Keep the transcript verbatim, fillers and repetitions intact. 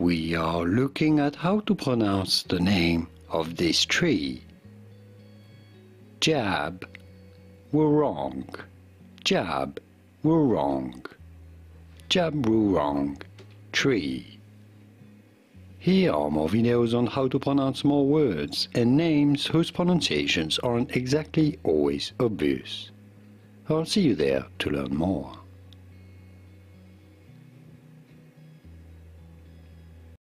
we are looking at how to pronounce the name of this tree. Djab, Wurrung, Djab, Wurrung, Djab Wurrung, tree. Here are more videos on how to pronounce more words and names whose pronunciations aren't exactly always obvious. I'll see you there to learn more.